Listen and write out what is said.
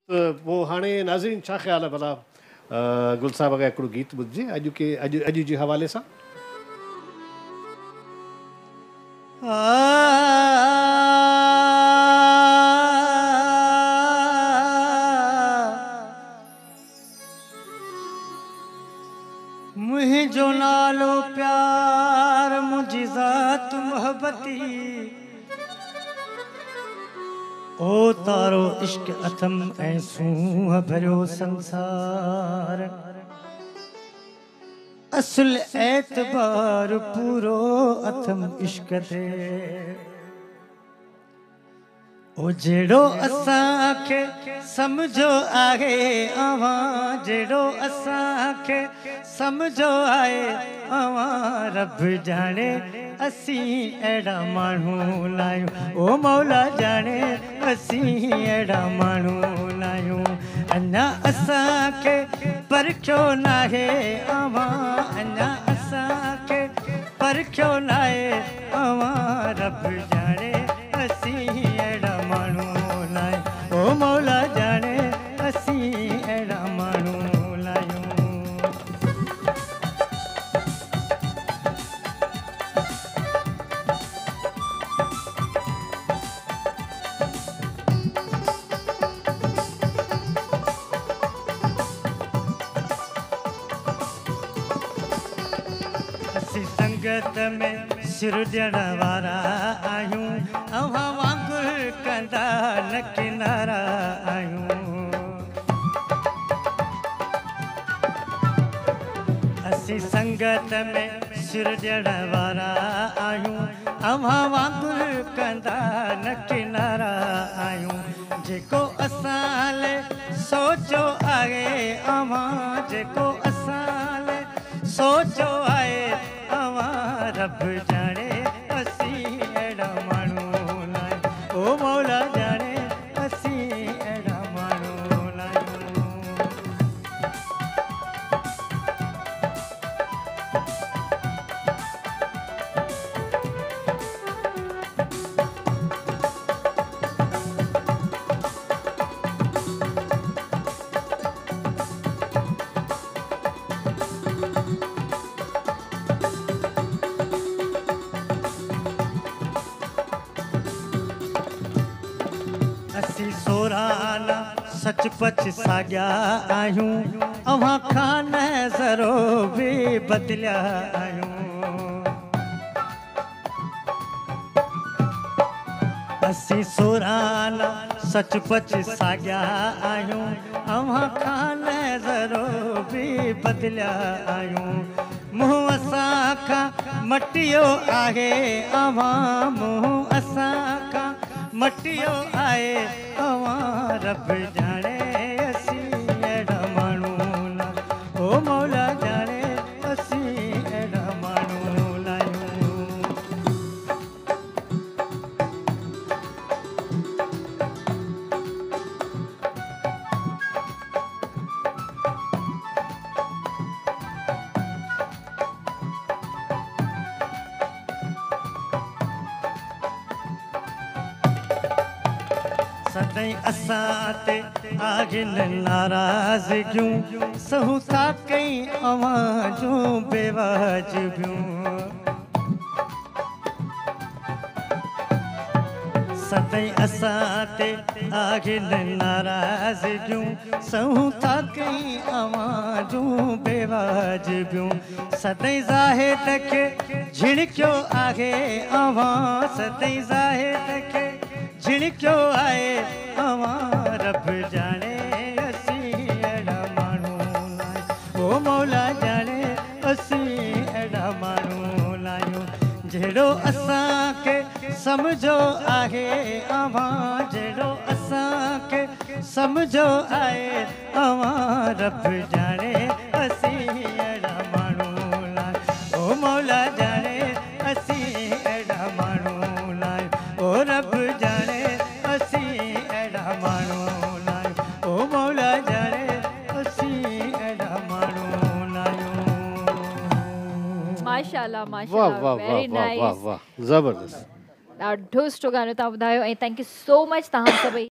वो हाणे नाज़रीन छा ख़्याल है भला गुल साहब का हिकिड़ो गीत ॿुधिजे अॼु जे हवाले सां। मुझो नालो प्यार मुझी ज़ात मोहब्बती ओ तारो इश्क अथम ऐं सूंह भरियो संसार असुल एतबार पूरो अथम इश्क ते ओ जेड़ो असां के समझो आगे आवा जेड़ो असां के समझो आए आवा रब जाने असी एड़ा मानू लायूं ओ मौला जाने असी एड़ा मानू लायूं अन्ना असां के परख्यो नाहे आवा अन्ना असां के परख्यो नाहे आवा रब जाने असी एड़ा मानू लायूं ओ मौला जाने असी एड़ा मानू लायूं। संगत में सिर ॾियण वारा आहियूं अव्हां वांगुरु कंदा न किनारा आहियूं असीं संगत में सिर ॾियण वारा आहियूं अव्हां वांगुरु कंदा न किनारा आहियूं जेको असां लाइ सोचो आहे अव्हां जेको असां लाइ सोचो आहे रब जाने असी एड़ा मानू लायूं ओ मौला जाने असी एड़ा मानू लायूं। असी सोराना सचपच साॻिया आहियूं अव्हां खां नज़रो बि बदिलिया आहियूं असी सोराना सचपच साॻिया आहियूं अव्हां खां नज़रो बि बदिलिया आहियूं मुंहुं असां खां मटियो आहे अव्हां मुंहुं असां खां मटियो आए अवां रब जाने असी एड़ा मानू लायूं ओ मौला जाने असी एड़ा मानू लायूं। सदाई असां ते आहिनि नाराज़गियूं सहूं था कई अवां जूं बेवाजिबियूं सदाई असां ते आहिनि नाराज़गियूं सहूं था कई अवां जूं बेवाजिबियूं सदाई ज़ाहिद खे झिड़कियो आहे अवां सदाई ज़ाहिद खे झिड़कियो आए अवां रब जाने असी एड़ा मानू लायूं ओ मौला जाने असी एड़ा मानू लायूं जेड़ो असां के समझो आहे अवां जेड़ो असां के समझो आए अवां रब जाने असी एड़ा मानू लायूं ओ मौला जाने असी एड़ा मानू लायूं ओ रब जाने असी एड़ा मानू लायूं ओ मौला जाने असी एड़ा मानू लायूं। माशाल्लाह वाह माशाल्लाह वाह वेरी वाह वाह वाह नाइस वाह ज़बरदस्त ॾाढो सुठो गानो तव्हां ॿुधायो ऐं थैंक यू सो मच तव्हां सभई